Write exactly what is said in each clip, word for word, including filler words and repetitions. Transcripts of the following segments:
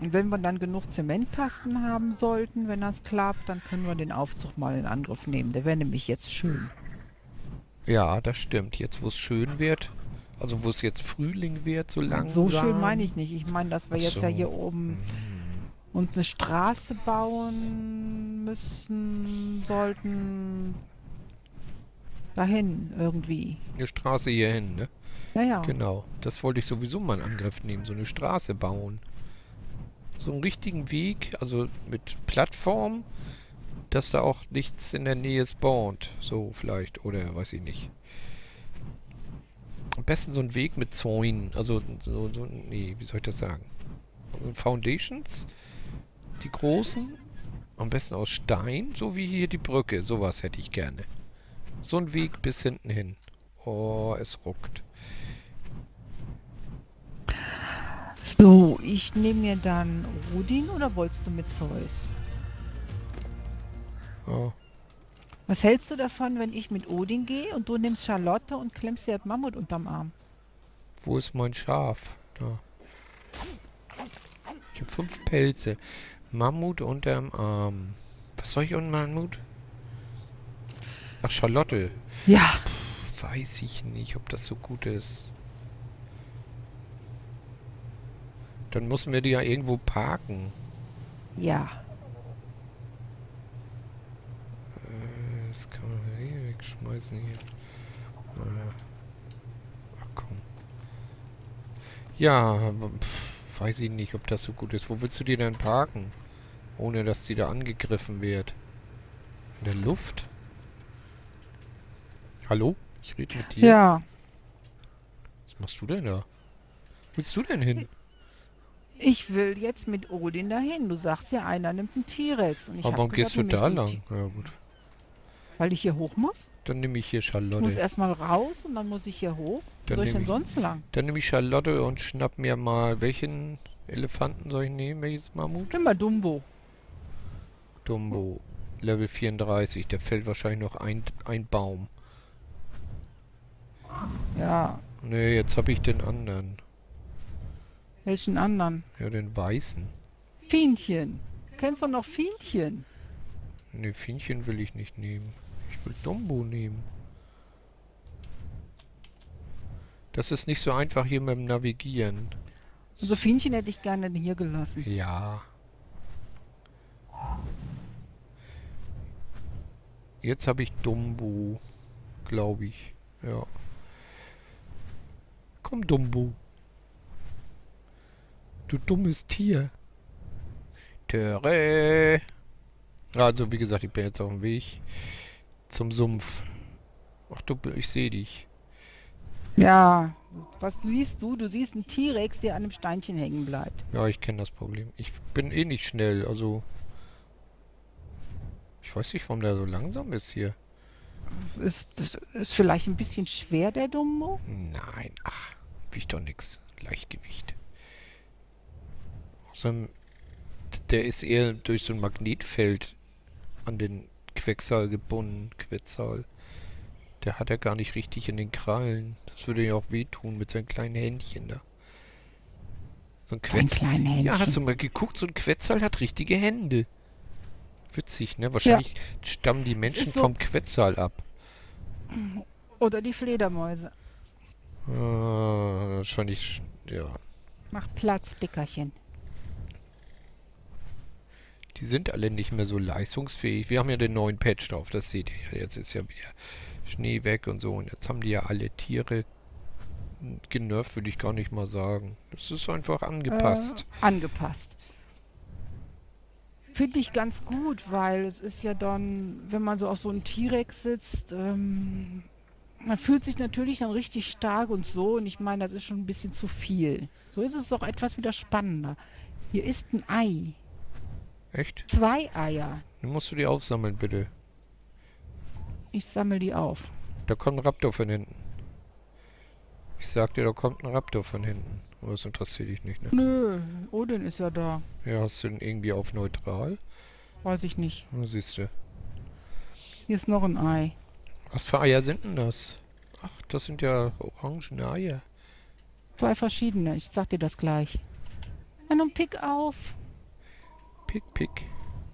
Und wenn wir dann genug Zementkasten haben sollten, wenn das klappt, dann können wir den Aufzug mal in Angriff nehmen. Der wäre nämlich jetzt schön. Ja, das stimmt. Jetzt, wo es schön wird, also wo es jetzt Frühling wird, so Nein, so schön meine langsam. ich nicht. Ich meine, dass wir Ach jetzt ja so. hier oben Hm. uns eine Straße bauen müssen, sollten. Dahin irgendwie. Eine Straße hierhin, ne? Naja. Genau. Das wollte ich sowieso mal in Angriff nehmen. So eine Straße bauen. So einen richtigen Weg, also mit Plattform, dass da auch nichts in der Nähe spawnt. So vielleicht. Oder weiß ich nicht. Am besten so ein Weg mit Zäunen. Also so, so, nee, wie soll ich das sagen? Also Foundations, die großen, am besten aus Stein, so wie hier die Brücke. Sowas hätte ich gerne. So ein Weg bis hinten hin. Oh, es ruckt. So, ich nehme mir dann Odin oder wolltest du mit Zeus? Oh, Was hältst du davon, wenn ich mit Odin gehe und du nimmst Charlotte und klemmst dir das Mammut unterm Arm? wo ist mein Schaf? Da. Ich habe fünf Pelze. Mammut unterm Arm. Was soll ich unter Mammut? Ach, Charlotte. Ja, Pff, weiß ich nicht, ob das so gut ist. Dann müssen wir die ja irgendwo parken. ja. Äh, das kann man hier wegschmeißen hier. Äh, ach komm. Ja, aber, pff, weiß ich nicht, ob das so gut ist. Wo willst du die denn parken? Ohne, dass die da angegriffen wird. In der Luft? Hallo? Ich rede mit dir. Ja, Was machst du denn da? Wo willst du denn hin? ich will jetzt mit Odin dahin. Du sagst ja, einer nimmt einen T-Rex. Und ich Aber habe warum gesagt, gehst du nehme ich da den T lang? Ja gut. weil ich hier hoch muss. Dann nehme ich hier Ich muss Charlotte. erstmal raus und dann muss ich hier hoch. Wo Dann soll ich nehme denn ich, sonst lang? dann nehme ich Charlotte und schnapp mir mal. Welchen Elefanten soll ich nehmen? Welches Mammut? Nimm mal Dumbo. Dumbo. Level vierunddreißig. Der fällt wahrscheinlich noch ein, ein Baum. Ja, Nee, jetzt habe ich den anderen. welchen anderen? Ja, den weißen. Fienchen. Kennst du noch Fienchen? Nee, Fienchen will ich nicht nehmen. Ich will Dumbo nehmen. Das ist nicht so einfach hier mit dem Navigieren. Also Fienchen hätte ich gerne hier gelassen. Ja. Jetzt habe ich Dumbo. Glaube ich. Ja. Komm, Dumbo. Du dummes Tier. Töre. Also, wie gesagt, ich bin jetzt auf dem Weg zum Sumpf. Ach du, ich sehe dich. Ja, was siehst du? Du siehst einen T-Rex, der an einem Steinchen hängen bleibt. Ja, ich kenne das Problem. Ich bin eh nicht schnell, also... Ich weiß nicht, warum der so langsam ist hier. Das ist, das ist vielleicht ein bisschen schwer, der Dumbo. Nein, ach, wiegt doch nix. Leichtgewicht. Außerdem, der ist eher durch so ein Magnetfeld an den Quecksalber gebunden. Quetzal. Der hat er gar nicht richtig in den Krallen. Das würde ja auch wehtun mit seinen kleinen Händchen da. So ein Ein Quetz... kleines Händchen. Ja, hast du mal geguckt? So ein Quetzal hat richtige Hände. Witzig, ne? Ja, Wahrscheinlich stammen die es Menschen ist so. vom Quetzal ab. Oder die Fledermäuse. Äh, wahrscheinlich, ja. Mach Platz, Dickerchen. Die sind alle nicht mehr so leistungsfähig. Wir haben ja den neuen Patch drauf, das seht ihr ja. Jetzt ist ja wieder Schnee weg und so. Und jetzt haben die ja alle Tiere genervt, würde ich gar nicht mal sagen. Das ist einfach Äh, angepasst. angepasst. Finde ich ganz gut, weil es ist ja dann, wenn man so auf so einem T-Rex sitzt, ähm, man fühlt sich natürlich dann richtig stark und so. Und ich meine, das ist schon ein bisschen zu viel. So ist es doch etwas wieder spannender. Hier ist ein Ei. Echt? Zwei Eier. Dann musst du die aufsammeln, bitte. Ich sammle die auf. Da kommt ein Raptor von hinten. Ich sag dir, da kommt ein Raptor von hinten. Aber das interessiert dich nicht, ne? Nö, Odin ist ja da. Ja, hast du den irgendwie auf neutral? Weiß ich nicht. Na, siehst du. Hier ist noch ein Ei. Was für Eier sind denn das? Ach, das sind ja orangene Eier. Zwei verschiedene. Ich sag dir das gleich. Ja, nun pick auf. Pick, pick.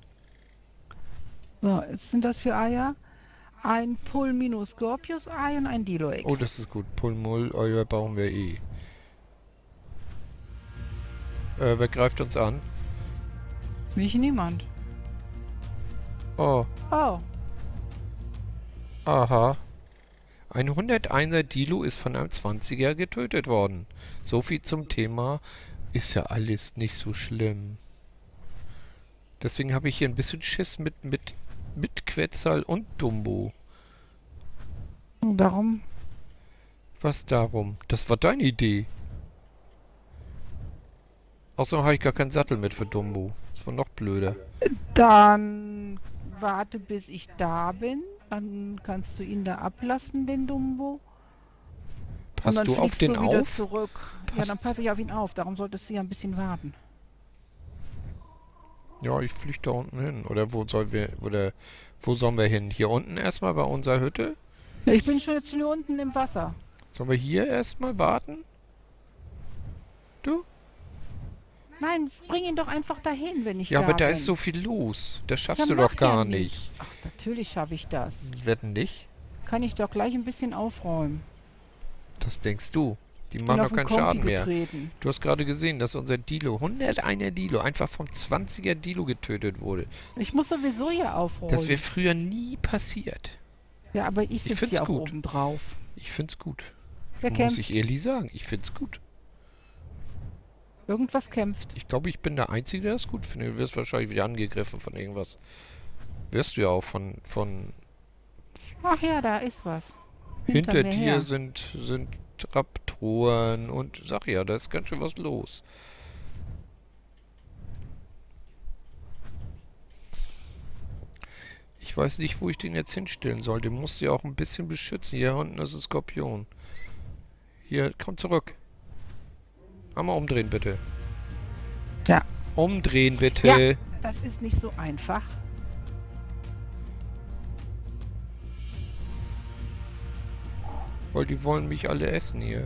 So, jetzt sind das für Eier ein Pulminus-Scorpius-Ei und ein Dilo-Egg. Oh, das ist gut. Pulmull, Eier brauchen wir eh. Äh, wer greift uns an? Nicht niemand. Oh, Oh, aha. Ein hunderteinser Dilo ist von einem zwanziger getötet worden. So viel zum Thema, ist ja alles nicht so schlimm. Deswegen habe ich hier ein bisschen Schiss mit, mit, mit Quetzal und Dumbo. darum. Was darum? Das war deine Idee. Außerdem habe ich gar keinen Sattel mit für Dumbo. Das war noch blöder. Dann warte, bis ich da bin. Dann kannst du ihn da ablassen, den Dumbo. Und Passt dann du auf fliegst den du wieder auf? zurück. Ja, Passt. dann passe ich auf ihn auf. Darum solltest du ja ein bisschen warten. Ja, ich fliege da unten hin. Oder wo sollen wir, oder wo sollen wir hin? Hier unten erstmal bei unserer Hütte? Ja, ich bin schon jetzt hier unten im Wasser. Sollen wir hier erstmal warten? Du? Nein, bring ihn doch einfach dahin, wenn ich Ja, da aber da bin. ist so viel los. Das schaffst Ja, du doch macht ja gar nichts. nicht. Ach, natürlich schaffe ich das. Wetten nicht? Kann ich doch gleich ein bisschen aufräumen. Das denkst du. Die Bin machen auf doch den keinen Schaden Kompi mehr. getreten. Du hast gerade gesehen, dass unser Dilo, hunderteiner Dilo, einfach vom zwanziger Dilo getötet wurde. Ich muss sowieso hier aufräumen. Das wäre früher nie passiert. Ja, aber ich sitze find's hier auch gut. oben drauf. Ich find's gut. Wer Muss kämpft? ich ehrlich sagen. Ich find's gut. Irgendwas kämpft. Ich glaube, ich bin der Einzige, der das gut findet. Du wirst wahrscheinlich wieder angegriffen von irgendwas. Wirst du ja auch von, von Ach ja, da ist was. hinter mir dir her. sind, sind Raptoren und sag ja, da ist ganz schön was los. Ich weiß nicht, wo ich den jetzt hinstellen soll. Den musst du ja auch ein bisschen beschützen. Hier unten ist ein Skorpion. Hier, komm zurück. Einmal umdrehen, bitte. Ja. Umdrehen, bitte. Ja. Das ist nicht so einfach. Weil die wollen mich alle essen hier.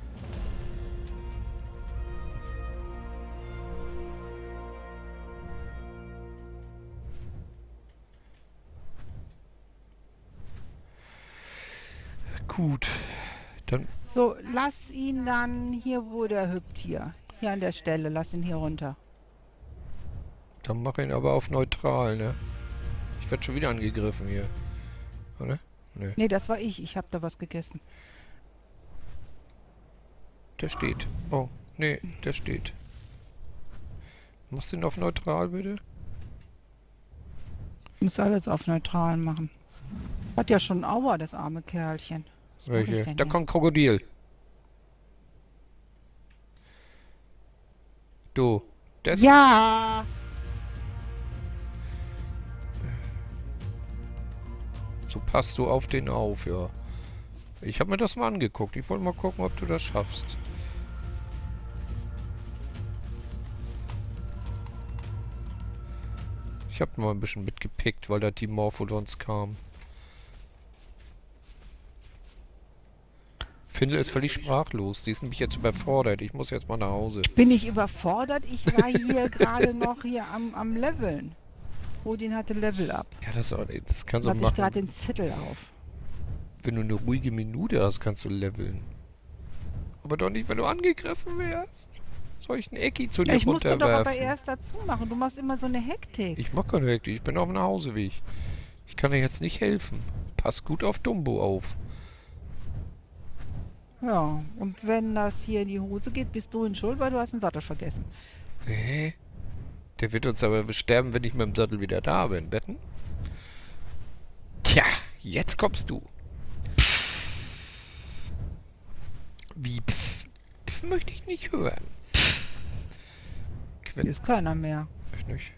Gut. Dann So, lass ihn dann hier, wo der hüpft hier. Hier an der Stelle, lass ihn hier runter. Dann mach ihn aber auf neutral, ne? Ich werde schon wieder angegriffen hier. Oder? Nö. Nee, das war ich. Ich habe da was gegessen. Der steht. Oh, nee, der steht. Machst du ihn auf neutral, bitte? Ich muss alles auf neutral machen. Hat ja schon Aua, das arme Kerlchen. Was mach ich Welche? denn Da hier? kommt Krokodil. Du. Der ist Ja! So passt du auf den auf, ja. Ich habe mir das mal angeguckt. Ich wollte mal gucken, ob du das schaffst. Ich habe mal ein bisschen mitgepickt, weil da die Morphodons kam. Findel ist völlig sprachlos. Die ist nämlich jetzt überfordert. Ich muss jetzt mal nach Hause. Bin ich überfordert? Ich war hier gerade noch hier am, am Leveln. Odin hatte Level up. Ja, das, das kannst du Hatte ich machen. gerade den Zettel auf. Wenn du eine ruhige Minute hast, kannst du leveln. Aber doch nicht, wenn du angegriffen wärst. Soll ich einen Ecki zu dir Ich musste doch aber runterwerfen? erst dazu machen. Du machst immer so eine Hektik. Ich mach keine Hektik. Ich bin auf dem Nachhauseweg. Ich kann dir jetzt nicht helfen. Pass gut auf Dumbo auf. Ja, und wenn das hier in die Hose geht, bist du in Schuld, weil du hast den Sattel vergessen. Hä? Der wird uns aber sterben, wenn ich mit dem Sattel wieder da bin. Wetten? Tja, jetzt kommst du. Pff. Wie pff? Pff möchte ich nicht hören. Hier ist keiner mehr. Ich nicht.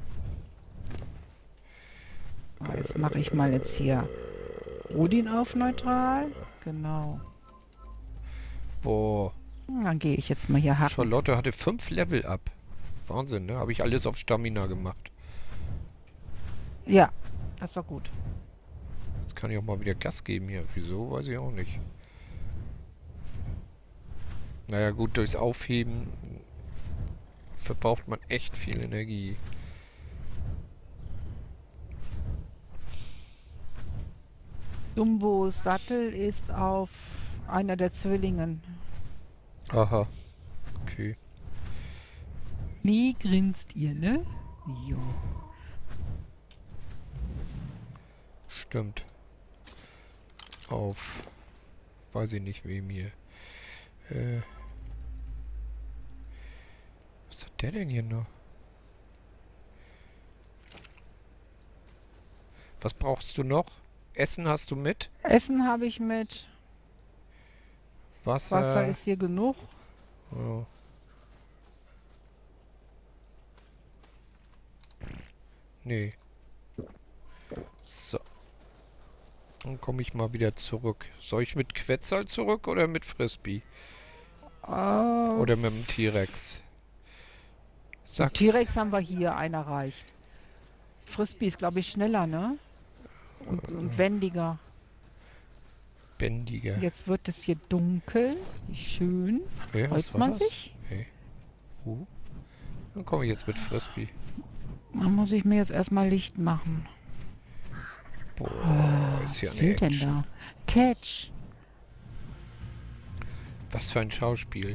Ah, jetzt mache ich mal jetzt hier Odin auf neutral. Genau. Boah. Dann gehe ich jetzt mal hier hacken. Charlotte hatte fünf Level ab. Wahnsinn, ne? Habe ich alles auf Stamina gemacht. Ja, das war gut. Jetzt kann ich auch mal wieder Gas geben hier. Wieso? Weiß ich auch nicht. Naja gut, durchs Aufheben verbraucht man echt viel Energie. Dumbos Sattel ist auf einer der Zwillingen. Aha, okay. Nie grinst ihr, ne? Jo. Stimmt. Auf, weiß ich nicht wem hier. Äh, was hat der denn hier noch? Was brauchst du noch? Essen hast du mit? Essen habe ich mit. Wasser. Wasser ist hier genug. Oh. Nee. So. Dann komme ich mal wieder zurück. Soll ich mit Quetzal zurück oder mit Frisbee? Oh, Oder mit dem T-Rex? Sag's. T-Rex haben wir hier, einer reicht. Frisbee ist, glaube ich, schneller, ne? Und, und wendiger. Bändiger. Jetzt wird es hier dunkel. Wie schön. Okay, was Freut war man das? sich? Okay. Uh. Dann komme ich jetzt mit Frisbee. Dann muss ich mir jetzt erstmal Licht machen. Boah, Ah, ist hier was eine fehlt denn Action. da? Tetch. Was für ein Schauspiel.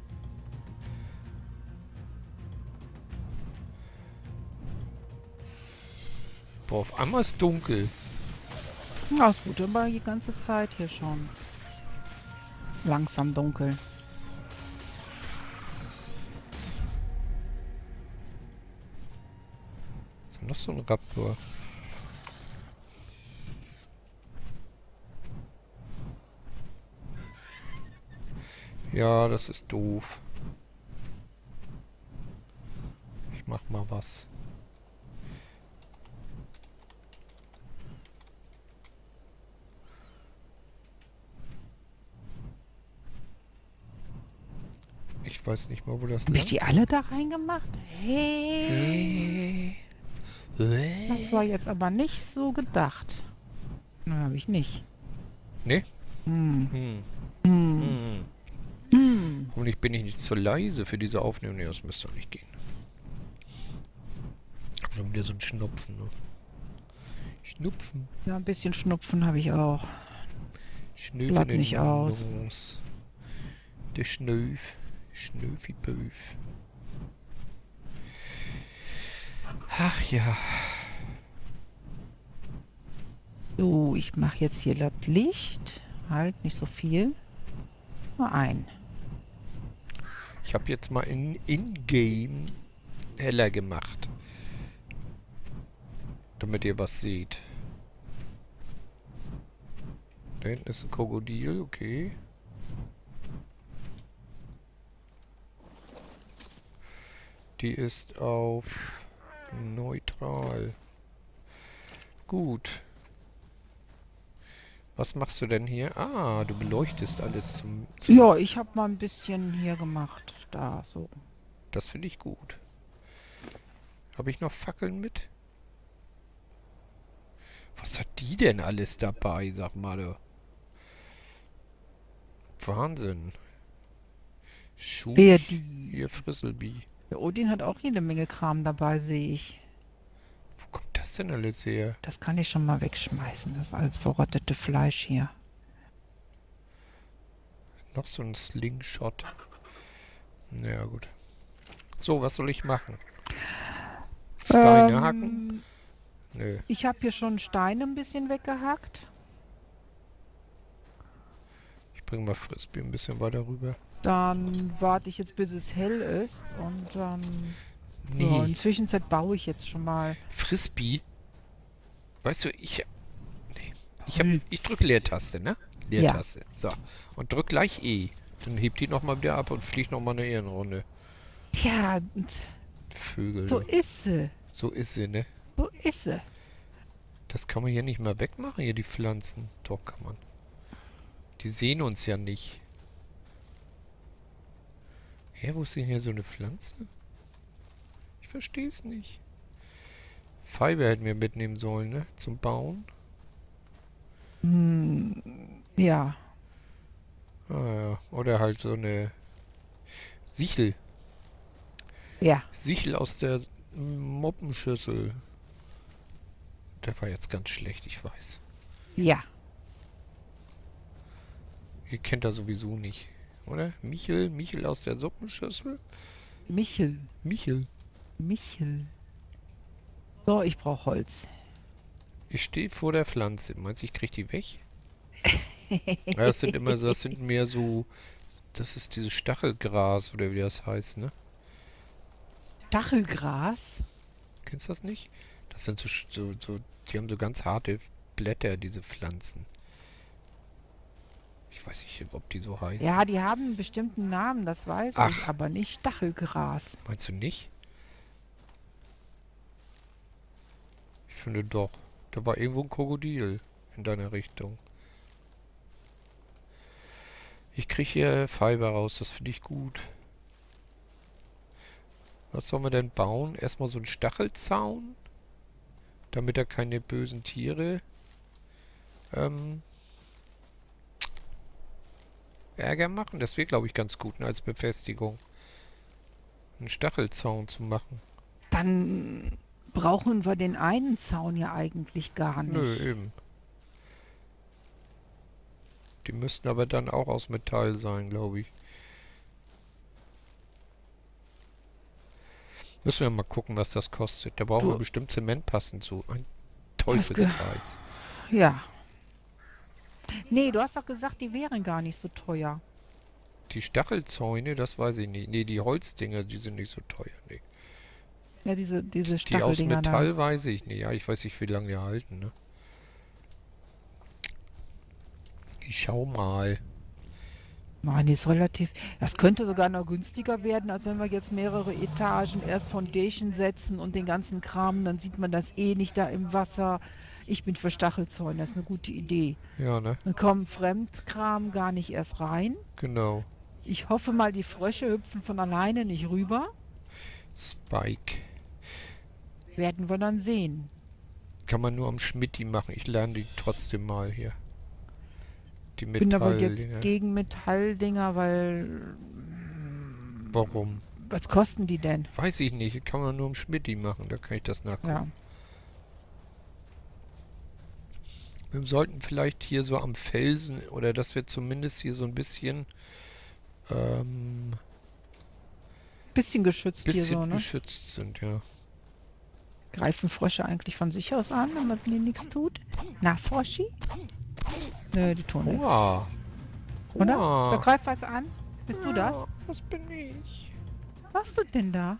Boah, auf einmal ist dunkel. Ja, es wird aber die ganze Zeit hier schon. Langsam dunkel. Ist noch so ein Raptor. Ja, das ist doof. Ich mach mal was. Ich weiß nicht mal, wo das Habe ich lag. die alle da reingemacht? Hey. Das war jetzt aber nicht so gedacht. Nein, habe ich nicht. Nee? Hm. Hm. Hm. Hm. Hm. Hoffentlich bin ich nicht zu leise für diese Aufnahme. Nee, das müsste doch nicht gehen. Ich hab schon wieder so einen Schnupfen, ne? Schnupfen. Ja, ein bisschen Schnupfen habe ich auch. Schnöf Bleibt in den nicht aus. Nose. Der Schnöf. Schnöfi-Böf. Ach ja. So, ich mache jetzt hier das Licht. Halt, nicht so viel. Nur ein. Ich habe jetzt mal in In-Game heller gemacht. Damit ihr was seht. Da hinten ist ein Krokodil, okay. Die ist auf neutral. Gut. Was machst du denn hier? Ah, du beleuchtest alles zum... zum Ja, ich habe mal ein bisschen hier gemacht. Da, so. Das finde ich gut. Habe ich noch Fackeln mit? Was hat die denn alles dabei, sag mal du? Wahnsinn. Schuh. Wer die? Hier, Frisselby. Der Odin hat auch jede Menge Kram dabei, sehe ich. Wo kommt das denn alles her? Das kann ich schon mal wegschmeißen. Das ist alles verrottete Fleisch hier. Noch so ein Slingshot. Naja, gut. So, was soll ich machen? Steine Ähm, hacken? Nö. Ich habe hier schon Steine ein bisschen weggehackt. Ich bringe mal Frisbee ein bisschen weiter rüber. Dann warte ich jetzt, bis es hell ist. Und dann... Nee. Ja, in der Zwischenzeit baue ich jetzt schon mal. Frisbee? Weißt du, ich... Nee. Ich, hab, Holz. ich drück Leertaste, ne? Leertaste. So. Und drück gleich E. Dann hebt die nochmal wieder ab und fliegt nochmal eine Ehrenrunde. Tja, Vögel. so du. ist sie. So ist sie, ne? So ist sie. Das kann man hier nicht mehr wegmachen, hier die Pflanzen. Doch, kann man. Die sehen uns ja nicht. Hä, wo ist denn hier so eine Pflanze? Ich verstehe es nicht. Fiber hätten wir mitnehmen sollen, ne? Zum Bauen. Hm, ja. Ah ja. Oder halt so eine Sichel. Ja, Sichel aus der Moppenschüssel. Der war jetzt ganz schlecht, ich weiß. ja. Ihr kennt er sowieso nicht, oder? Michel, Michel aus der Suppenschüssel? Michel, Michel. Michel. So, ich brauche Holz. Ich stehe vor der Pflanze. Meinst du, ich krieg die weg? Ja, das sind immer so, das sind mehr so, das ist dieses Stachelgras oder wie das heißt, ne? Stachelgras? Kennst du das nicht? Das sind so, sch- so, so, die haben so ganz harte Blätter, diese Pflanzen. Ich weiß nicht, ob die so heißen. Ja, die haben einen bestimmten Namen, das weiß ich, Ach. aber nicht Stachelgras. Meinst du nicht? Ich finde doch. Da war irgendwo ein Krokodil in deiner Richtung. Ich kriege hier Fiber raus, das finde ich gut. Was sollen wir denn bauen? Erstmal so einen Stachelzaun, damit da keine bösen Tiere ähm, Ärger machen. Das wäre, glaube ich, ganz gut, ne, als Befestigung. Einen Stachelzaun zu machen. Dann brauchen wir den einen Zaun ja eigentlich gar nicht. Nö, eben. Die müssten aber dann auch aus Metall sein, glaube ich. Müssen wir mal gucken, was das kostet. Da brauchen Du- wir bestimmt Zement passend zu. Ein Das ge- Teufelspreis. Ja. Nee, du hast doch gesagt, die wären gar nicht so teuer. Die Stachelzäune, das weiß ich nicht. Nee, die Holzdinger, die sind nicht so teuer. Nee. Ja, diese, diese Die aus Stacheldinger Metall weiß ich nicht. Ja, ich weiß nicht, wie lange die halten, ne? Ich schau mal. da. Nein, die ist relativ. Das könnte sogar noch günstiger werden, als wenn wir jetzt mehrere Etagen erst Foundation setzen und den ganzen Kram. Dann sieht man das eh nicht da im Wasser. Ich bin für Stachelzäune, das ist eine gute Idee. Ja, ne? Dann kommen Fremdkram gar nicht erst rein. Genau. Ich hoffe mal, die Frösche hüpfen von alleine nicht rüber. Spike. Werden wir dann sehen. Kann man nur am Schmitti machen. Ich lerne die trotzdem mal hier. Die Ich bin aber Metall. jetzt gegen Metalldinger, weil. Warum? Was kosten die denn? Weiß ich nicht. Kann man nur am Schmitti machen. Da kann ich das nachgucken. Ja. Wir sollten vielleicht hier so am Felsen oder dass wir zumindest hier so ein bisschen ähm, Bisschen geschützt hier bisschen so, ne? geschützt sind, ja. Greifen Frösche eigentlich von sich aus an, wenn man denen nichts tut? Na, Froschi? Nö, die tun nichts. Hurra! Oder? Wer Hurra! greift was an? Bist du das? Ja, das bin ich. Was machst du denn da?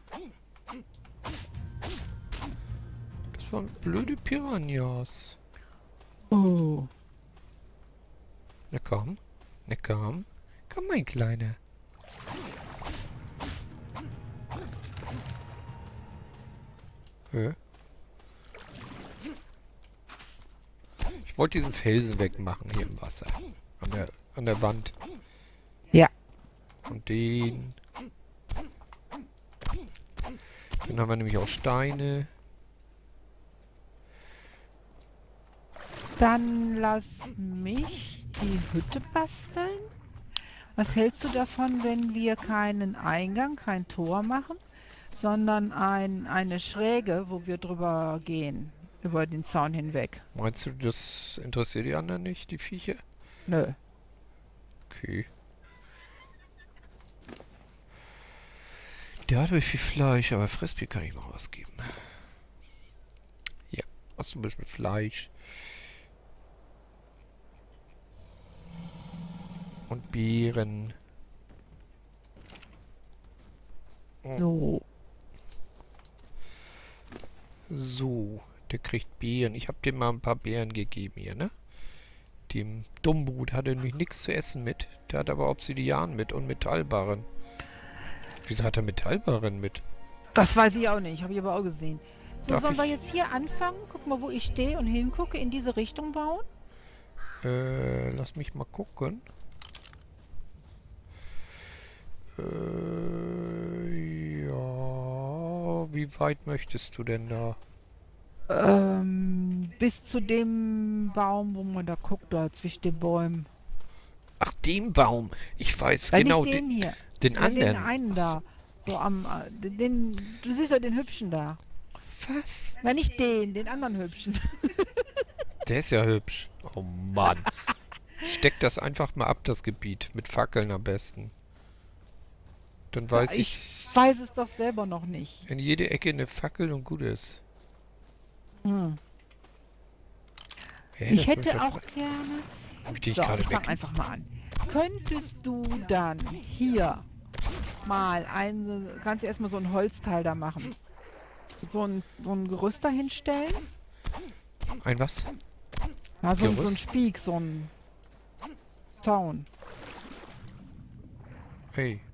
Das waren blöde Piranhas. Oh. Na komm. Na komm. Komm, mein Kleiner. Hä? Ich wollte diesen Felsen wegmachen hier im Wasser. An der, an der Wand. Ja. Und den. Dann haben wir nämlich auch Steine. Dann lass mich die Hütte basteln. Was hältst du davon, wenn wir keinen Eingang, kein Tor machen, sondern ein, eine Schräge, wo wir drüber gehen, über den Zaun hinweg? Meinst du, das interessiert die anderen nicht, die Viecher? Nö. Okay. Der hat viel Fleisch, aber Fressbier kann ich noch was geben. Ja, hast du ein bisschen Fleisch. Und Beeren. So. So, der kriegt Beeren. Ich habe dem mal ein paar Beeren gegeben hier, ne? Dem Dummbrut hatte nämlich nichts zu essen mit. Der hat aber Obsidian mit und Metallbarren. Wieso hat er Metallbarren mit? Das weiß ich auch nicht, habe ich aber auch gesehen. So, Darf sollen wir ich- jetzt hier anfangen? Guck mal, wo ich stehe und hingucke, in diese Richtung bauen? Äh, lass mich mal gucken. Äh, ja, wie weit möchtest du denn da? Ähm, bis zu dem Baum, wo man da guckt, da zwischen den Bäumen. Ach, dem Baum. Ich weiß Äh, genau, nicht den, den hier, den ja, anderen. den einen Ach da. So am, äh, den, du siehst ja den Hübschen da. Was? Na, nicht den, den anderen Hübschen. Der ist ja hübsch. Oh Mann. Steck das einfach mal ab, das Gebiet. Mit Fackeln am besten. Dann weiß Ja, ich, ich weiß es doch selber noch nicht. in jede Ecke eine Fackel und gut ist. Hm. Hä, Ich das hätte wird doch- auch gerne... Hab ich dich So, gerade ich fang weg? einfach mal an. Könntest du dann hier mal ein... Kannst du erstmal so ein Holzteil da machen? So ein, so ein Gerüst da hinstellen? Ein was? Ja, so, ein- so ein Gerüst? Spiek, so ein Zaun. Hey,